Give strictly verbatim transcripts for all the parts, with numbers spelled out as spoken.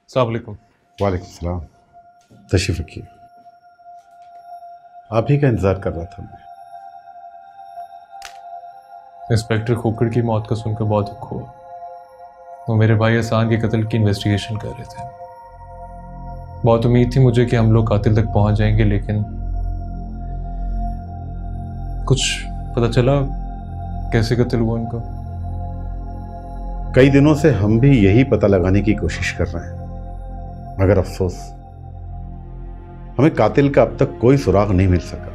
अस्सलाम वालेकुम। वालेकुम सलाम। तशरीफ रखिए। आप ही का इंतज़ार कर रहा था मैं। इंस्पेक्टर खोखर की मौत का सुनकर बहुत दुख हुआ। वो मेरे भाई एहसान के कत्ल की इन्वेस्टिगेशन कर रहे थे। बहुत उम्मीद थी मुझे कि हम लोग कातिल तक पहुंच जाएंगे, लेकिन कुछ पता चला कैसे कत्ल हुआ उनका? कई दिनों से हम भी यही पता लगाने की कोशिश कर रहे हैं, मगर अफसोस हमें कातिल का अब तक कोई सुराग नहीं मिल सका।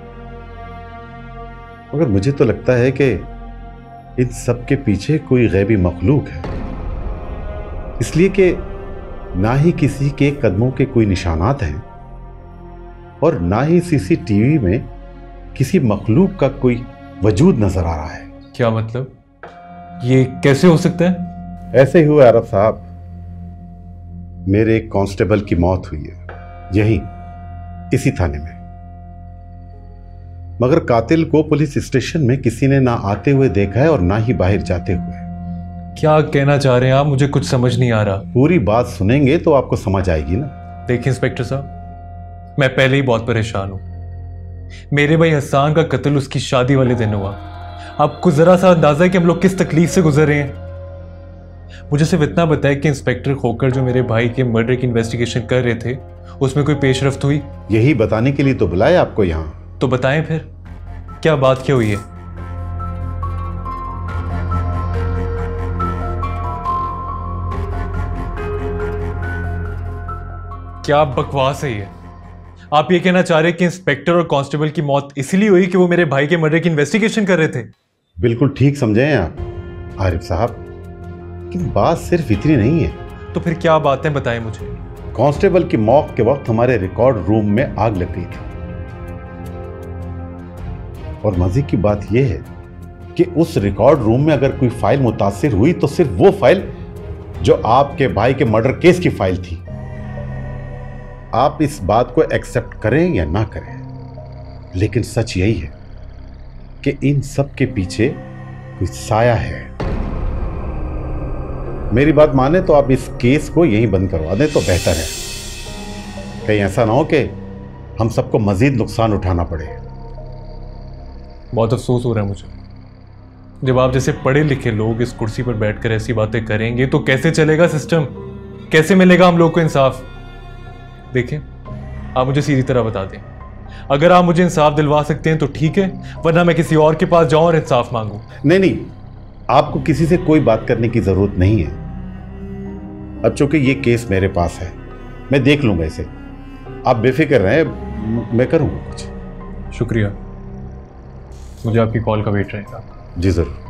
मगर मुझे तो लगता है कि इन सब के पीछे कोई गैबी मखलूक है, इसलिए कि ना ही किसी के कदमों के कोई निशानात हैं और ना ही सीसीटीवी में किसी मखलूक का कोई वजूद नजर आ रहा है। क्या मतलब? ये कैसे हो सकता है? ऐसे ही हुआ अरब साहब, मेरे एक कांस्टेबल की मौत हुई है यहीं इसी थाने में, मगर कातिल को पुलिस स्टेशन में किसी ने ना आते हुए देखा है और ना ही बाहर जाते हुए। क्या कहना चाह रहे हैं आप? मुझे कुछ समझ नहीं आ रहा। पूरी बात सुनेंगे तो आपको समझ आएगी ना। देखिए इंस्पेक्टर साहब, मैं पहले ही बहुत परेशान हूं। मेरे भाई हसान का कत्ल उसकी शादी वाले दिन हुआ। आपको जरा सा अंदाजा है कि हम लोग किस तकलीफ से गुजर रहे हैं। मुझे सिर्फ इतना बताया कि इंस्पेक्टर खोखर जो मेरे भाई के मर्डर की इन्वेस्टिगेशन कर रहे थे, उसमें कोई पेशरफ्त हुई? यही बताने के लिए तो बुलाया आपको यहां। तो बताएं फिर, क्या बात क्या हुई है? क्या बकवास है ये? आप ये कहना चाह रहे हैं कि इंस्पेक्टर और कांस्टेबल की मौत इसलिए हुई कि वो मेरे भाई के मर्डर की इन्वेस्टिगेशन कर रहे थे? बिल्कुल ठीक समझे हैं आप आरिफ साहब, लेकिन बात सिर्फ इतनी नहीं है। तो फिर क्या बात है, बताएं मुझे। कांस्टेबल की मौत के वक्त हमारे रिकॉर्ड रूम में आग लग गई थी, और मजे की बात यह है कि उस रिकॉर्ड रूम में अगर कोई फाइल मुतासिर हुई तो सिर्फ वो फाइल जो आपके भाई के मर्डर केस की फाइल थी। आप इस बात को एक्सेप्ट करें या ना करें, लेकिन सच यही है कि इन सब के पीछे कोई साया है। मेरी बात माने तो आप इस केस को यहीं बंद करवा दें तो बेहतर है। कहीं ऐसा ना हो कि हम सबको मजीद नुकसान उठाना पड़े। बहुत अफसोस हो रहा है मुझे। जब आप जैसे पढ़े लिखे लोग इस कुर्सी पर बैठकर ऐसी बातें करेंगे तो कैसे चलेगा सिस्टम? कैसे मिलेगा हम लोग को इंसाफ? देखिए, आप मुझे सीधी तरह बता दें, अगर आप मुझे इंसाफ दिलवा सकते हैं तो ठीक है, वरना मैं किसी और के पास जाऊं और इंसाफ मांगूं। नहीं नहीं, आपको किसी से कोई बात करने की जरूरत नहीं है। अब चूंकि ये केस मेरे पास है, मैं देख लूंगा इसे। आप बेफिक्र रहें, मैं करूंगा कुछ। शुक्रिया, मुझे आपकी कॉल का वेट रहेगा। जी जरूर।